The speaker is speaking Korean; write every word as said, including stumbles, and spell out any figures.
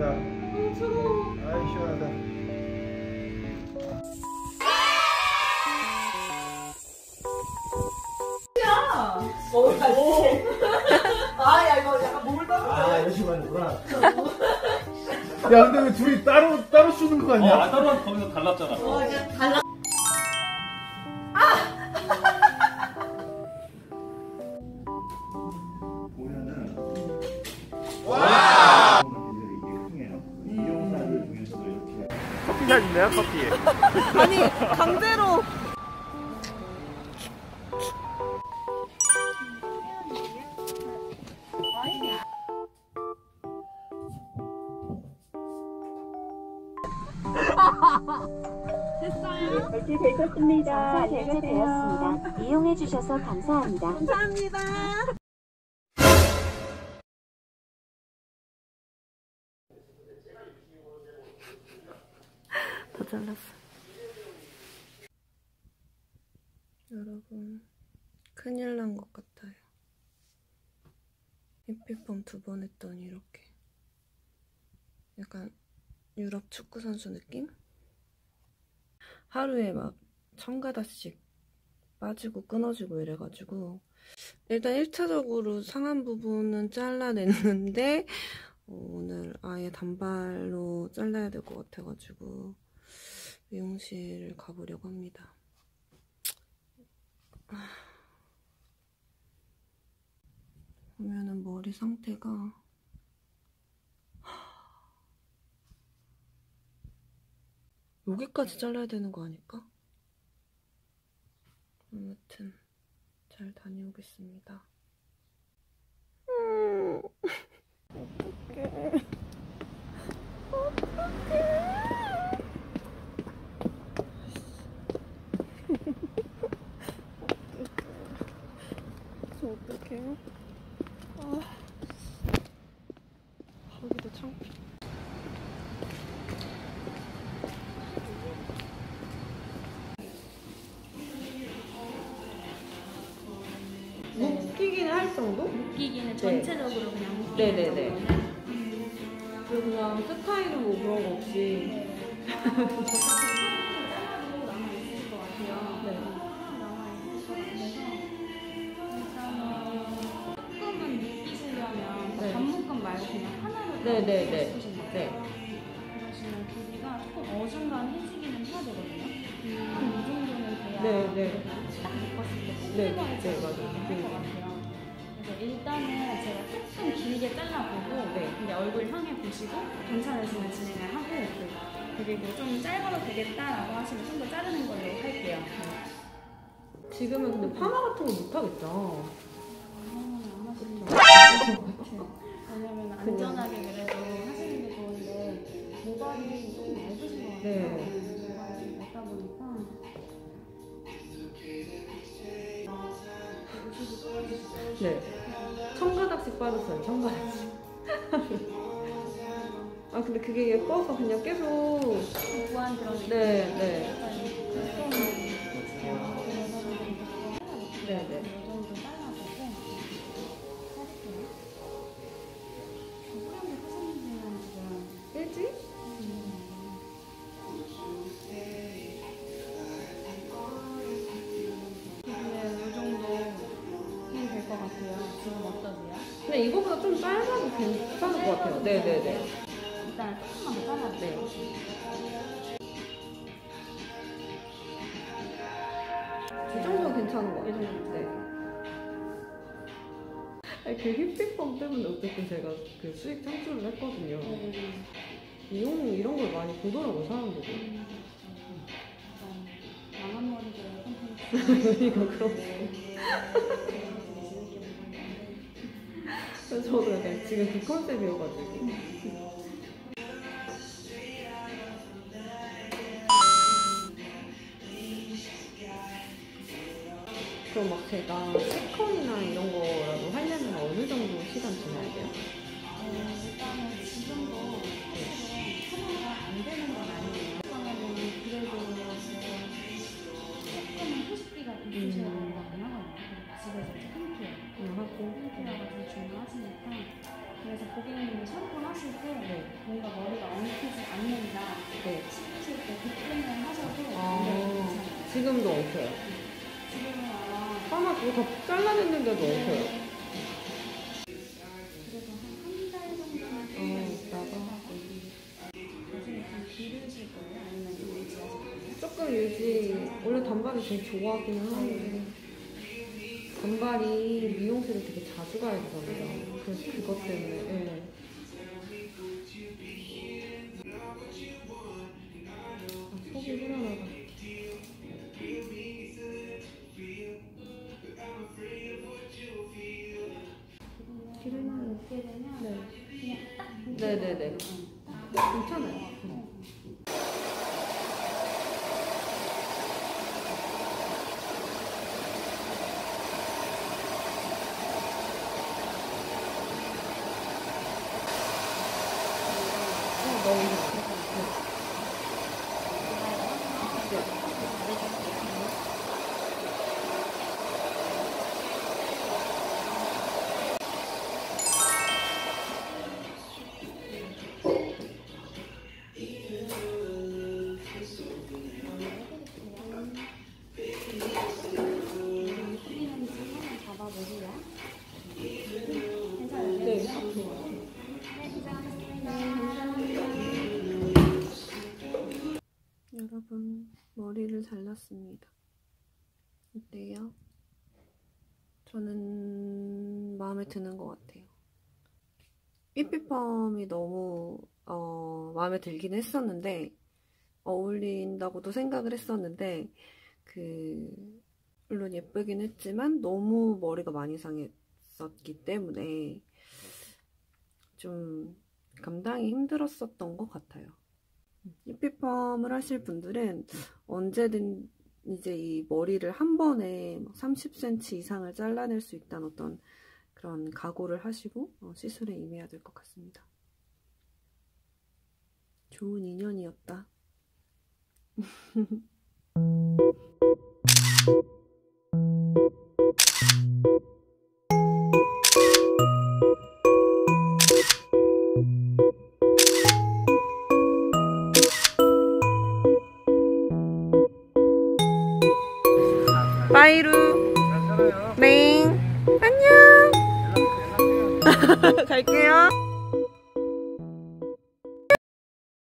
시원하다. 어, 차가워. 아이, 시원하다. 어, 다시. 아, 야, 이거 약간 몸을 따뜻해. 아, 이런 식으로 하는구나. 야, 근데 왜 둘이 따로, 따로 쓰는 거 같냐? 어, 아, 따로 하면 거기서 달랐잖아. 어, 그냥 달라. 보면은. 와! 이게 흥해요. 이용사들 중에서도 이렇게. 커피가 있네요, 커피. 아니, 강제로. 됐어요? 결제되셨습니다. 결제되었습니다. 이용해 주셔서 감사합니다. 감사합니다. 다 잘랐어. 여러분, 큰일 난 것 같아요. 히피펌 두 번 했더니 이렇게 약간 유럽 축구 선수 느낌? 하루에 막 천 가닥씩 빠지고 끊어지고 이래가지고 일단 일 차적으로 상한 부분은 잘라냈는데 어, 오늘 아예 단발로 잘라야 될 것 같아가지고 미용실 가보려고 합니다. 보면은 머리 상태가 여기까지 잘라야 되는 거 아닐까? 아무튼 잘 다녀오겠습니다. 음, 어떡해. 어떡해. 저 어떡해요? 아, 거기도 창피. 묶이기는 할 정도? 묶이기는 전체적으로 네. 그냥 묶이는 네네네. 정도는? 그리고 그냥 스타일은 뭐 그런 거 없이 잘라도 남아있을 것 같아요. 네. 남아있을 것 같아서 일단은 조금은 묶이시려면 네. 반묶음 말고 그냥 하나로 네네네. 묶으시면 네. 그러시면 길이가 조금 어중간해지기는 해야 되거든요. 한 이 정도는 돼야 네, 네. 딱 묶었을 때 네, 꼼꼼하게 네, 맞아요. 할것 같아요. 그래서 일단은 제가 조금 길게 잘라보고 네. 근데 얼굴 향해 보시고 괜찮으시면 진행을 하고 그리고 좀 짧아도 되겠다라고 하시면 좀 더 자르는 걸로 할게요. 지금은 근데 파마 같은 거 못하겠죠? 그러면 안 하시는 게 좋을 것 같아요. 왜냐면 안전하게 그래도 하시는 게 좋은데 모발이 조금 얇으신 것 같아요. 네. 모발이 얇다 보니까 네. 천 가닥씩 빠졌어요, 천 가닥씩. 아, 근데 그게 예뻐서 그냥 계속. 무한 그런 네, 네. 네, 네. 이 정도 잘라주고 할게요. 뿌연도 하시는 지는 지금 일찍? 네, 이 정도 힘이 될 것 같아요. 지금 어떠세요? 근데 이거보다 좀 짧아도 괜찮을 것 같아요. 네, 네, 네. 일단 조금만 더 잘라주세요. 이 정도는 괜찮은 것 같아요. 네. 아니, 그 히피펌 때문에 어쨌든 제가 그 수익 창출을 했거든요. 이용 이런 걸 많이 보더라고, 사람들이. 망한 머리들 콘텐츠. 이거 그런 거. 그래서 저도 약간 지금 그 컨셉이어가지고. 그럼 막 제가 세컨이나 이런 거라도 하려면 어느 정도 시간 지나야 돼요? 어, 일단은 지금도 사실은 하나가 안 되는 건 아니에요. 그러면은 그래도 조금은 휴식기가 있으셔야 된다고 하거든요. 집에서 홈케어. 응, 하고. 홈케어가 좀 중요하시니까. 그래서 고객님이 샴푸 하실 때 뭔가 머리가 엉키지 않는다. 네. 싶으실 때 그때는 하셔도 아, 네, 괜찮아요. 지금도 엉켜요. 지금은 아마 하나 그거 다 잘라냈는데도 엉켜요. 그래서 한 한 달 정도만 어, 있다가 있다가. 나중에 좀 기르실 거예요? 아니면 좀 유지하실 거예요? 조금 유지, 원래 단발이 되게 좋아하기는 하는데 단발이 미용실을 되게 자주 가야 되잖아요. 그래서 그것 때문에. 네. 아, 속이 후련하다. 기름을 넣게 되면 네. 그냥 딱 네네네. 괜찮아요. 어, 너무 좋아. 잡아보세요. 괜찮으세요? 네, 딱 좋아요. 여러분, 머리를 잘랐습니다. 어때요? 저는 마음에 드는 것 같아요. 삐삐펌이 너무 어, 마음에 들긴 했었는데 어울린다고도 생각을 했었는데 그 물론 예쁘긴 했지만 너무 머리가 많이 상했었기 때문에 좀 감당이 힘들었었던 것 같아요. 삐삐펌을 하실 분들은 언제든 이제 이 머리를 한 번에 삼십 센티미터 이상을 잘라낼 수 있다는 어떤 그런 각오를 하시고 어, 시술에 임해야 될 것 같습니다. 좋은 인연이었다. 빠이루. 잘 살아요. 네. 안녕. 연락, 연락해요. 갈게요.